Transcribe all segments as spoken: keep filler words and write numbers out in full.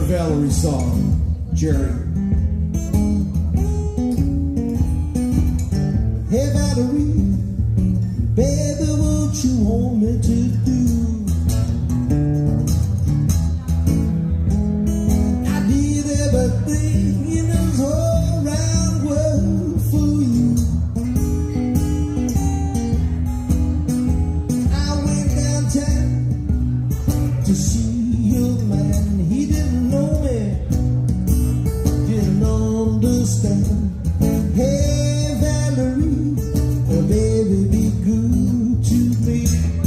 Valerie song, Jerry. Hey Valerie, baby, what you want me to do? I did everything in this whole round world for you. I went downtown to see your man. He didn't know me, didn't understand. Hey Valerie, oh baby, be good to me.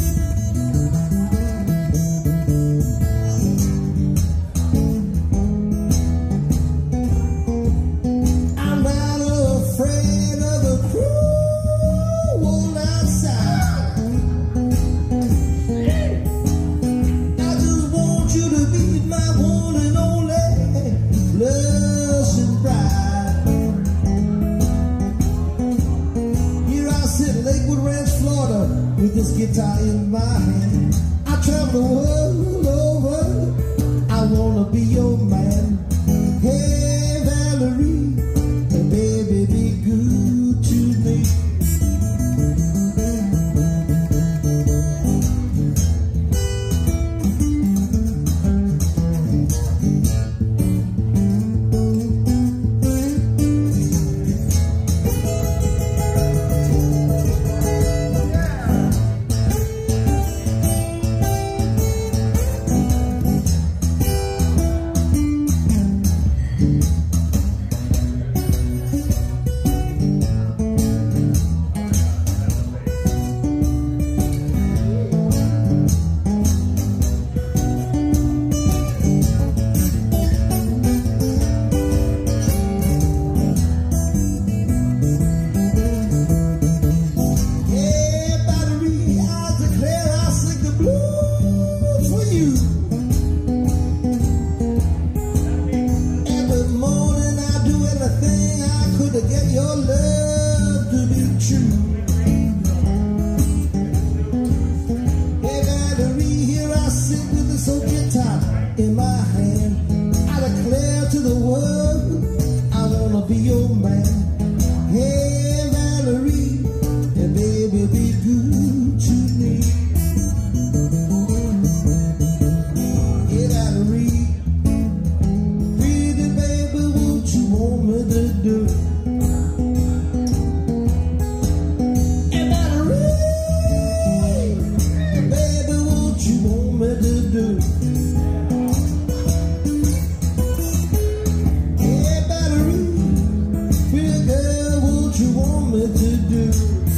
I'm not afraid of the cruel world outside. I just want you to be my one and only blushing bride. Here I sit in Lakewood Ranch, Florida, with this guitar in my hand. I travel the world over, I wanna be your man. Hey Valerie, hey baby, be good to me. Hey Valerie, I declare I sing the blues for you. Every morning I do anything I could to get your love to be true. Hey Valerie, here I sit with this old guitar in my hand. I declare to the world I wanna be your man. Hey Valerie, hey baby, be good to me. Hey Valerie, pretty baby, what you want me to do? Hey Valerie, baby, what you want me to do? Hey Valerie, pretty girl, what you want me to do?